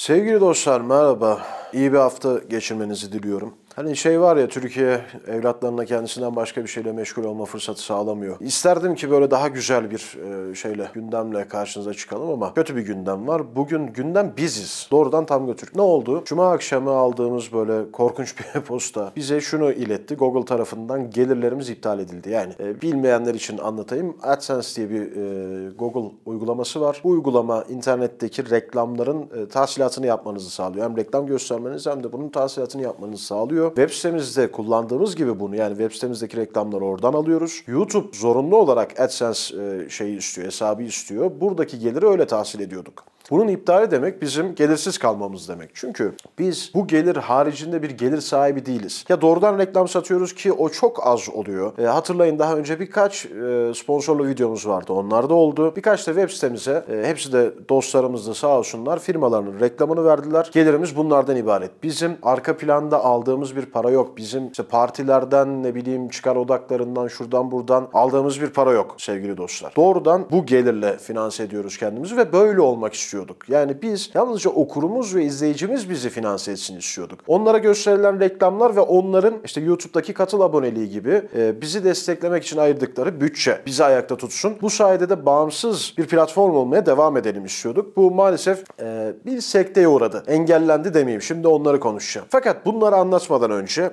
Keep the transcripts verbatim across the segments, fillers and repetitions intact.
Sevgili dostlar merhaba. İyi bir hafta geçirmenizi diliyorum. Hani şey var ya, Türkiye evlatlarına kendisinden başka bir şeyle meşgul olma fırsatı sağlamıyor. İsterdim ki böyle daha güzel bir e, şeyle, gündemle karşınıza çıkalım ama kötü bir gündem var. Bugün gündem biziz. Doğrudan Tamga Türk. Ne oldu? Cuma akşamı aldığımız böyle korkunç bir posta bize şunu iletti. Google tarafından gelirlerimiz iptal edildi. Yani e, bilmeyenler için anlatayım. AdSense diye bir e, Google uygulaması var. Bu uygulama internetteki reklamların e, tahsilatını yapmanızı sağlıyor. Hem reklam göstermeniz hem de bunun tahsilatını yapmanızı sağlıyor. Web sitemizde kullandığımız gibi bunu, yani web sitemizdeki reklamları oradan alıyoruz. YouTube zorunlu olarak AdSense e, şeyi istiyor, hesabı istiyor. Buradaki geliri öyle tahsil ediyorduk. Bunun iptali demek bizim gelirsiz kalmamız demek. Çünkü biz bu gelir haricinde bir gelir sahibi değiliz. Ya doğrudan reklam satıyoruz ki o çok az oluyor. E, hatırlayın daha önce birkaç e, sponsorlu videomuz vardı. Onlar da oldu. Birkaç da web sitemize, e, hepsi de dostlarımız da sağ olsunlar, firmalarının reklamını verdiler. Gelirimiz bunlardan ibaret. Bizim arka planda aldığımız bir para yok. Bizim işte partilerden, ne bileyim çıkar odaklarından, şuradan buradan aldığımız bir para yok sevgili dostlar. Doğrudan bu gelirle finanse ediyoruz kendimizi ve böyle olmak istiyoruz. Yani biz yalnızca okurumuz ve izleyicimiz bizi finanse etsin istiyorduk. Onlara gösterilen reklamlar ve onların işte YouTube'daki katıl aboneliği gibi e, bizi desteklemek için ayırdıkları bütçe bizi ayakta tutsun. Bu sayede de bağımsız bir platform olmaya devam edelim istiyorduk. Bu maalesef e, bir sekteye uğradı. Engellendi demeyeyim. Şimdi onları konuşacağım. Fakat bunları anlatmadan önce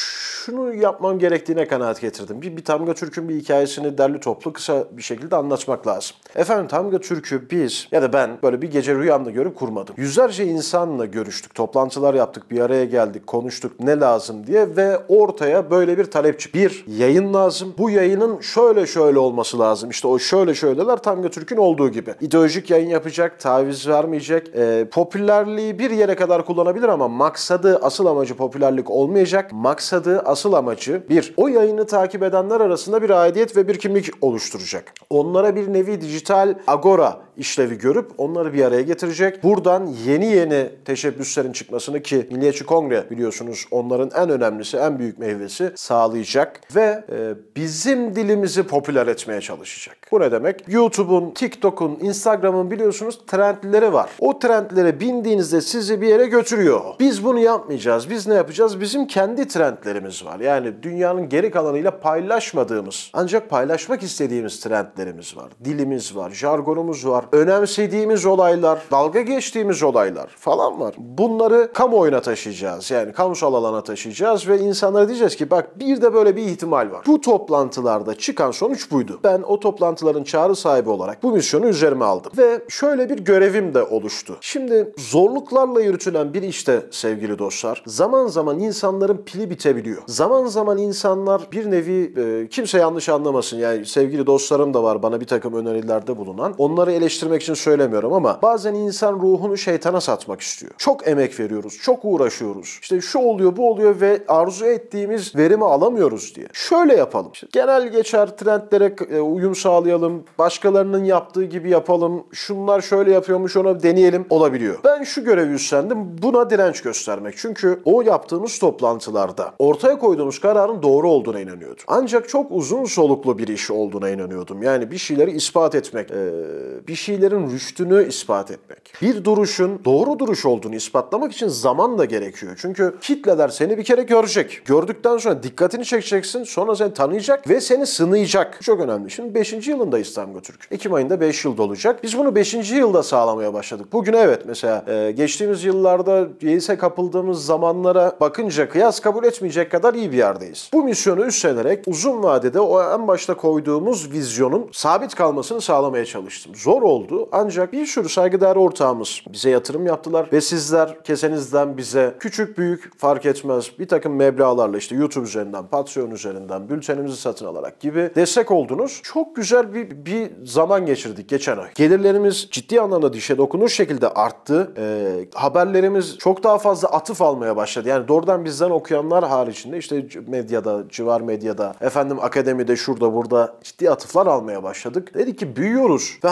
şunu yapmam gerektiğine kanaat getirdim. Bir, bir Tamga Türk'ün bir hikayesini derli toplu kısa bir şekilde anlatmak lazım. Efendim Tamga Türk'ü biz ya da ben böyle bir gece rüyamda görüp kurmadım. Yüzlerce insanla görüştük, toplantılar yaptık, bir araya geldik, konuştuk ne lazım diye ve ortaya böyle bir talep çıktı. Bir yayın lazım. Bu yayının şöyle şöyle olması lazım. İşte o şöyle şöyleler Tamga Türk'ün olduğu gibi. İdeolojik yayın yapacak, taviz vermeyecek, e, popülerliği bir yere kadar kullanabilir ama maksadı, asıl amacı popülerlik olmayacak. Maksadı, asıl amacı bir, o yayını takip edenler arasında bir aidiyet ve bir kimlik oluşturacak. Onlara bir nevi dijital agora işlevi görüp onları bir araya getirecek. Buradan yeni yeni teşebbüslerin çıkmasını, ki Milliyetçi Kongre biliyorsunuz onların en önemlisi, en büyük meyvesi, sağlayacak ve e, bizim dilimizi popüler etmeye çalışacak. Bu ne demek? YouTube'un, TikTok'un, Instagram'ın biliyorsunuz trendleri var. O trendlere bindiğinizde sizi bir yere götürüyor. Biz bunu yapmayacağız. Biz ne yapacağız? Bizim kendi trendlerimiz var. Yani dünyanın geri kalanıyla paylaşmadığımız, ancak paylaşmak istediğimiz trendlerimiz var. Dilimiz var, jargonumuz var, önemsediğimiz olaylar, dalga geçtiğimiz olaylar falan var. Bunları kamuoyuna taşıyacağız. Yani kamusal alana taşıyacağız ve insanlara diyeceğiz ki bak, bir de böyle bir ihtimal var. Bu toplantılarda çıkan sonuç buydu. Ben o toplantıların çağrı sahibi olarak bu misyonu üzerime aldım. Ve şöyle bir görevim de oluştu. Şimdi zorluklarla yürütülen bir işte sevgili dostlar, zaman zaman insanların pili bitebiliyor. Zaman zaman insanlar bir nevi, e, kimse yanlış anlamasın, yani sevgili dostlarım da var bana bir takım önerilerde bulunan. Onları eleştirmek için söylemiyorum ama bazen insan ruhunu şeytana satmak istiyor. Çok emek veriyoruz, çok uğraşıyoruz. İşte şu oluyor, bu oluyor ve arzu ettiğimiz verimi alamıyoruz diye. Şöyle yapalım. İşte genel geçer trendlere e, uyum sağlayalım. Başkalarının yaptığı gibi yapalım. Şunlar şöyle yapıyormuş, ona deneyelim olabiliyor. Ben şu görevi üstlendim. Buna direnç göstermek. Çünkü o yaptığımız toplantılarda ortaya koyduğumuz kararın doğru olduğuna inanıyordum. Ancak çok uzun soluklu bir iş olduğuna inanıyordum. Yani bir şeyleri ispat etmek, e, bir şeylerin rüştünü ispat etmek. Bir duruşun doğru duruş olduğunu ispatlamak için zaman da gerekiyor. Çünkü kitleler seni bir kere görecek. Gördükten sonra dikkatini çekeceksin. Sonra seni tanıyacak ve seni sınayacak. Çok önemli. Şimdi beşinci yılındayız Tamga Türk. Ekim ayında beş yıl dolacak. Biz bunu beşinci yılda sağlamaya başladık. Bugün evet mesela e, geçtiğimiz yıllarda Yeis'e kapıldığımız zamanlara bakınca kıyas kabul etmeyecek kadar iyi bir yerdeyiz. Bu misyonu üstlenerek uzun vadede o en başta koyduğumuz vizyonun sabit kalmasını sağlamaya çalıştım. Zor oldu ancak bir sürü saygıdeğer ortağımız bize yatırım yaptılar ve sizler kesenizden bize küçük büyük fark etmez bir takım meblağlarla, işte YouTube üzerinden, Patreon üzerinden bültenimizi satın alarak gibi destek oldunuz. Çok güzel bir, bir zaman geçirdik geçen ay. Gelirlerimiz ciddi anlamda dişe dokunur şekilde arttı. Ee, haberlerimiz çok daha fazla atıf almaya başladı. Yani doğrudan bizden okuyanlar haricinde işte medyada, civar medyada, efendim akademide, şurada burada ciddi atıflar almaya başladık. Dedik ki büyüyoruz ve hani biraz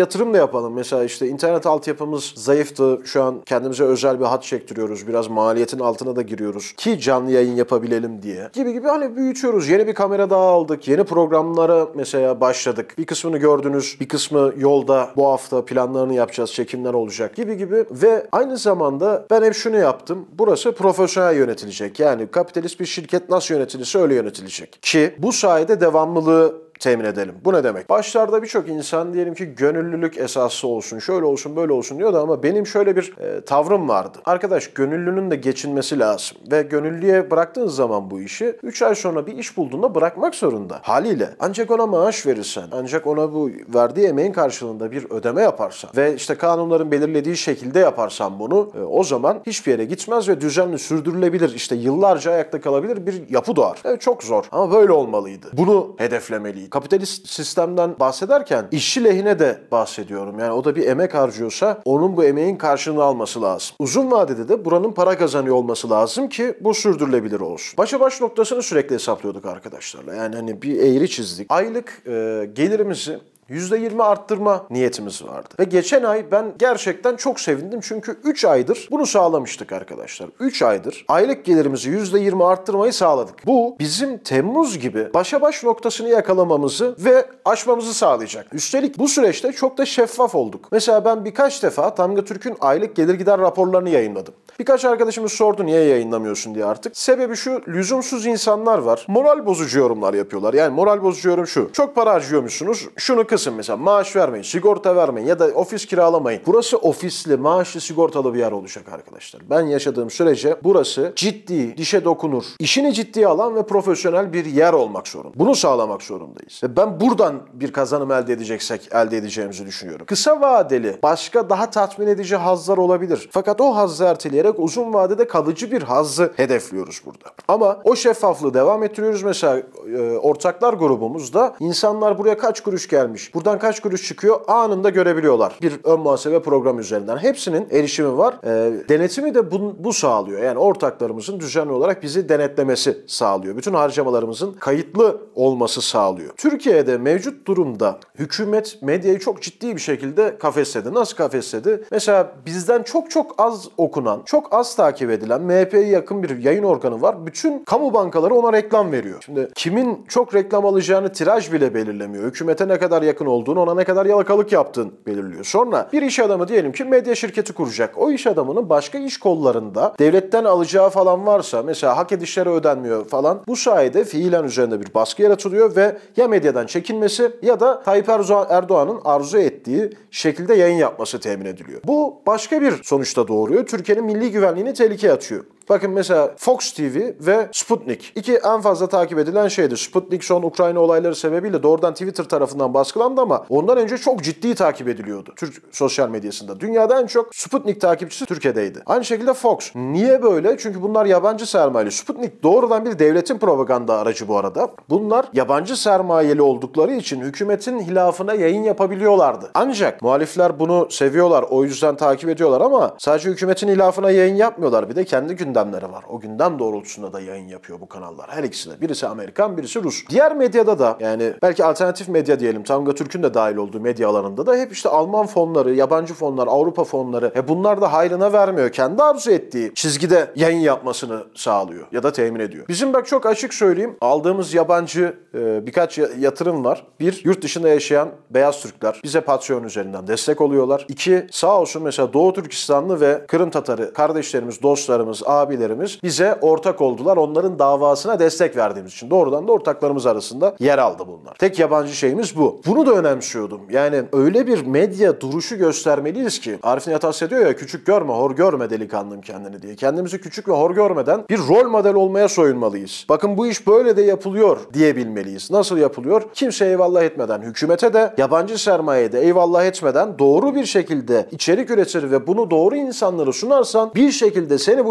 yatırım da yapalım. Mesela işte internet altyapımız zayıftı. Şu an kendimize özel bir hat çektiriyoruz. Biraz maliyetin altına da giriyoruz ki canlı yayın yapabilelim diye. Gibi gibi hani büyütüyoruz. Yeni bir kamera daha aldık. Yeni programlara mesela başladık. Bir kısmını gördünüz. Bir kısmı yolda. Bu hafta planlarını yapacağız. Çekimler olacak gibi gibi. Ve aynı zamanda ben hep şunu yaptım. Burası profesyonel yönetilecek. Yani kapitalist bir şirket nasıl yönetilirse öyle yönetilecek. Ki bu sayede devamlılığı temin edelim. Bu ne demek? Başlarda birçok insan diyelim ki gönüllülük esaslı olsun, şöyle olsun, böyle olsun diyordu ama benim şöyle bir e, tavrım vardı. Arkadaş gönüllünün de geçinmesi lazım. Ve gönüllüye bıraktığın zaman bu işi üç ay sonra bir iş bulduğunda bırakmak zorunda. Haliyle. Ancak ona maaş verirsen, ancak ona bu verdiği emeğin karşılığında bir ödeme yaparsan ve işte kanunların belirlediği şekilde yaparsan bunu e, o zaman hiçbir yere gitmez ve düzenli sürdürülebilir, işte yıllarca ayakta kalabilir bir yapı doğar. Evet çok zor ama böyle olmalıydı. Bunu hedeflemeliydi. Kapitalist sistemden bahsederken işçi lehine de bahsediyorum. Yani o da bir emek harcıyorsa onun bu emeğin karşılığını alması lazım. Uzun vadede de buranın para kazanıyor olması lazım ki bu sürdürülebilir olsun. Başa baş noktasını sürekli hesaplıyorduk arkadaşlarla. Yani hani bir eğri çizdik. Aylık e, gelirimizi yüzde yirmi arttırma niyetimiz vardı. Ve geçen ay ben gerçekten çok sevindim çünkü üç aydır bunu sağlamıştık arkadaşlar. üç aydır aylık gelirimizi yüzde yirmi arttırmayı sağladık. Bu bizim Temmuz gibi başa baş noktasını yakalamamızı ve aşmamızı sağlayacak. Üstelik bu süreçte çok da şeffaf olduk. Mesela ben birkaç defa Tamga Türk'ün aylık gelir gider raporlarını yayınladım. Birkaç arkadaşımız sordu niye yayınlamıyorsun diye artık. Sebebi şu, lüzumsuz insanlar var. Moral bozucu yorumlar yapıyorlar. Yani moral bozucu yorum şu. Çok para harcıyormuşsunuz. Şunu kısın mesela. Maaş vermeyin, sigorta vermeyin ya da ofis kiralamayın. Burası ofisli, maaşlı, sigortalı bir yer olacak arkadaşlar. Ben yaşadığım sürece burası ciddi, dişe dokunur, işini ciddiye alan ve profesyonel bir yer olmak zorunda. Bunu sağlamak zorundayız. Ve ben buradan bir kazanım elde edeceksek elde edeceğimizi düşünüyorum. Kısa vadeli, başka daha tatmin edici hazzlar olabilir. Fakat o hazzı erteleyerek uzun vadede kalıcı bir hazzı hedefliyoruz burada. Ama o şeffaflığı devam ettiriyoruz. Mesela e, ortaklar grubumuzda insanlar buraya kaç kuruş gelmiş, buradan kaç kuruş çıkıyor anında görebiliyorlar. Bir ön muhasebe programı üzerinden. Hepsinin erişimi var. E, denetimi de bu, bu sağlıyor. Yani ortaklarımızın düzenli olarak bizi denetlemesi sağlıyor. Bütün harcamalarımızın kayıtlı olması sağlıyor. Türkiye'de mevcut durumda hükümet medyayı çok ciddi bir şekilde kafesledi. Nasıl kafesledi? Mesela bizden çok çok az okunan, çok az takip edilen M H P'ye yakın bir yayın organı var. Bütün kamu bankaları ona reklam veriyor. Şimdi kimin çok reklam alacağını tiraj bile belirlemiyor. Hükümete ne kadar yakın olduğunu, ona ne kadar yalakalık yaptığını belirliyor. Sonra bir iş adamı diyelim ki medya şirketi kuracak. O iş adamının başka iş kollarında devletten alacağı falan varsa, mesela hak edişleri ödenmiyor falan, bu sayede fiilen üzerinde bir baskı yaratılıyor ve ya medyadan çekinmesi ya da Tayyip Erdoğan'ın arzu ettiği şekilde yayın yapması temin ediliyor. Bu başka bir sonuçta doğuruyor. Türkiye'nin milli güvenliğini tehlikeye atıyor. Bakın mesela Fox T V ve Sputnik. İki en fazla takip edilen şeydir. Sputnik son Ukrayna olayları sebebiyle doğrudan Twitter tarafından baskılandı ama ondan önce çok ciddi takip ediliyordu Türk sosyal medyasında. Dünyada en çok Sputnik takipçisi Türkiye'deydi. Aynı şekilde Fox. Niye böyle? Çünkü bunlar yabancı sermayeli. Sputnik doğrudan bir devletin propaganda aracı bu arada. Bunlar yabancı sermayeli oldukları için hükümetin hilafına yayın yapabiliyorlardı. Ancak muhalifler bunu seviyorlar. O yüzden takip ediyorlar ama sadece hükümetin hilafına yayın yapmıyorlar. Bir de kendi gündemleri var. O gündem doğrultusunda da yayın yapıyor bu kanallar. Her ikisi de. Birisi Amerikan, birisi Rus. Diğer medyada da, yani belki alternatif medya diyelim, Tamga Türk'ün de dahil olduğu medya alanında da hep işte Alman fonları, yabancı fonlar, Avrupa fonları. E bunlar da hayrına vermiyor. Kendi arzu ettiği çizgide yayın yapmasını sağlıyor ya da temin ediyor. Bizim bak çok açık söyleyeyim, aldığımız yabancı e, birkaç yatırım var. Bir, yurt dışında yaşayan beyaz Türkler bize Patreon üzerinden destek oluyorlar. İki, sağ olsun mesela Doğu Türkistanlı ve Kırım Tatarı kardeşlerimiz, dostlarımız, abilerimiz bize ortak oldular. Onların davasına destek verdiğimiz için doğrudan da ortaklarımız arasında yer aldı bunlar. Tek yabancı şeyimiz bu. Bunu da önemsiyordum. Yani öyle bir medya duruşu göstermeliyiz ki, Arif Nihat Asya diyor ya, küçük görme, hor görme delikanlım kendini diye. Kendimizi küçük ve hor görmeden bir rol model olmaya soyunmalıyız. Bakın bu iş böyle de yapılıyor diyebilmeliyiz. Nasıl yapılıyor? Kimse eyvallah etmeden, hükümete de yabancı sermayeye de eyvallah etmeden doğru bir şekilde içerik üretir ve bunu doğru insanlara sunarsan bir şekilde seni bu insanlar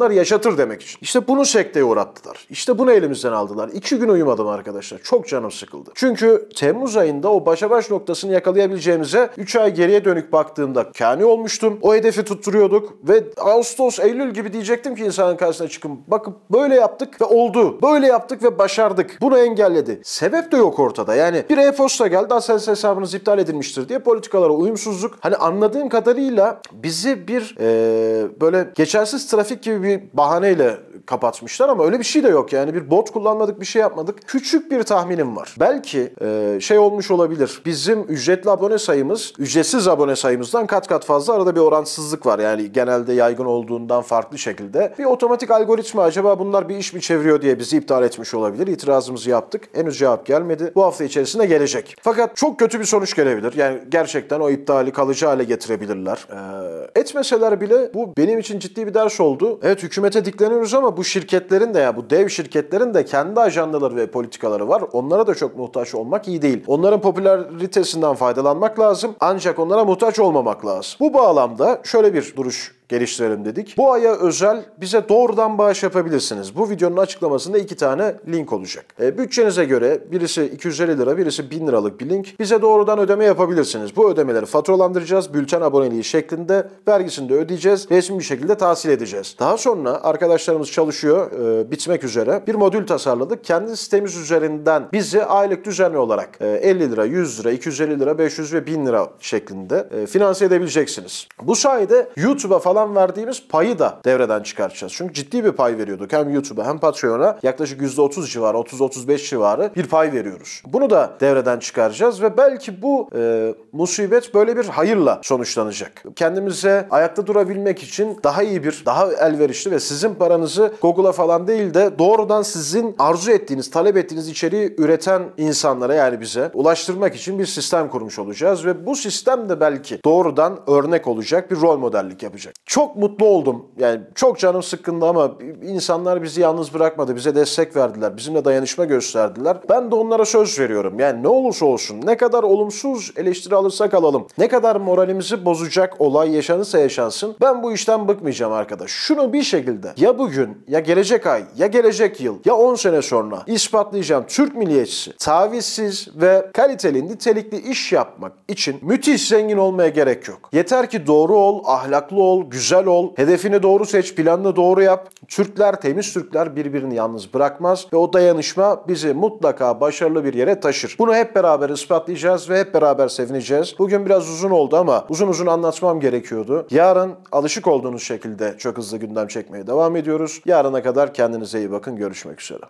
insanlar yaşatır demek için. İşte bunu sekteye uğrattılar. İşte bunu elimizden aldılar. İki gün uyumadım arkadaşlar. Çok canım sıkıldı. Çünkü Temmuz ayında o başa baş noktasını yakalayabileceğimize üç ay geriye dönük baktığımda kâni olmuştum. O hedefi tutturuyorduk ve Ağustos, Eylül gibi diyecektim ki insanın karşısına çıkın. Bakın böyle yaptık ve oldu. Böyle yaptık ve başardık. Bunu engelledi. Sebep de yok ortada. Yani bir e-posta geldi. Asels hesabınız iptal edilmiştir diye politikalara uyumsuzluk. Hani anladığım kadarıyla bizi bir e, böyle geçersiz trafik gibi bir bahaneyle kapatmışlar ama öyle bir şey de yok. Yani bir bot kullanmadık, bir şey yapmadık. Küçük bir tahminim var. Belki e, şey olmuş olabilir. Bizim ücretli abone sayımız ücretsiz abone sayımızdan kat kat fazla. Arada bir oransızlık var. Yani genelde yaygın olduğundan farklı şekilde. Bir otomatik algoritma acaba bunlar bir iş mi çeviriyor diye bizi iptal etmiş olabilir. İtirazımızı yaptık. Henüz cevap gelmedi. Bu hafta içerisinde gelecek. Fakat çok kötü bir sonuç gelebilir. Yani gerçekten o iptali kalıcı hale getirebilirler. Ee, etmeseler bile bu benim için ciddi bir ders oldu. Evet, hükümete dikleniyoruz ama bu şirketlerin de ya bu dev şirketlerin de kendi ajandaları ve politikaları var. Onlara da çok muhtaç olmak iyi değil. Onların popülaritesinden faydalanmak lazım. Ancak onlara muhtaç olmamak lazım. Bu bağlamda şöyle bir duruş geliştirelim dedik. Bu aya özel bize doğrudan bağış yapabilirsiniz. Bu videonun açıklamasında iki tane link olacak. E, bütçenize göre birisi iki yüz elli lira, birisi bin liralık bir link. Bize doğrudan ödeme yapabilirsiniz. Bu ödemeleri faturalandıracağız. Bülten aboneliği şeklinde vergisini de ödeyeceğiz. Resmi bir şekilde tahsil edeceğiz. Daha sonra arkadaşlarımız çalışıyor. E, bitmek üzere. Bir modül tasarladık. Kendi sitemiz üzerinden bizi aylık düzenli olarak e, elli lira, yüz lira, iki yüz elli lira, beş yüz ve bin lira şeklinde e, finanse edebileceksiniz. Bu sayede YouTube'a falan verdiğimiz payı da devreden çıkartacağız. Çünkü ciddi bir pay veriyorduk. Hem YouTube'a hem Patreon'a yaklaşık yüzde otuz civarı, otuz otuz beş civarı bir pay veriyoruz. Bunu da devreden çıkaracağız ve belki bu e, musibet böyle bir hayırla sonuçlanacak. Kendimize ayakta durabilmek için daha iyi bir, daha elverişli ve sizin paranızı Google'a falan değil de doğrudan sizin arzu ettiğiniz, talep ettiğiniz içeriği üreten insanlara, yani bize ulaştırmak için bir sistem kurmuş olacağız ve bu sistem de belki doğrudan örnek olacak, bir rol modellik yapacak. Çok mutlu oldum. Yani çok canım sıkkındı ama insanlar bizi yalnız bırakmadı. Bize destek verdiler. Bizimle dayanışma gösterdiler. Ben de onlara söz veriyorum. Yani ne olursa olsun, ne kadar olumsuz eleştiri alırsak alalım, ne kadar moralimizi bozacak olay yaşanırsa yaşansın, ben bu işten bıkmayacağım arkadaş. Şunu bir şekilde ya bugün, ya gelecek ay, ya gelecek yıl, ya on sene sonra ispatlayacağım. Türk milliyetçisi, tavizsiz ve kaliteli, nitelikli iş yapmak için müthiş zengin olmaya gerek yok. Yeter ki doğru ol, ahlaklı ol, güzel ol, hedefini doğru seç, planını doğru yap. Türkler, temiz Türkler birbirini yalnız bırakmaz ve o dayanışma bizi mutlaka başarılı bir yere taşır. Bunu hep beraber ispatlayacağız ve hep beraber sevineceğiz. Bugün biraz uzun oldu ama uzun uzun anlatmam gerekiyordu. Yarın alışık olduğunuz şekilde çok hızlı gündem çekmeye devam ediyoruz. Yarına kadar kendinize iyi bakın. Görüşmek üzere.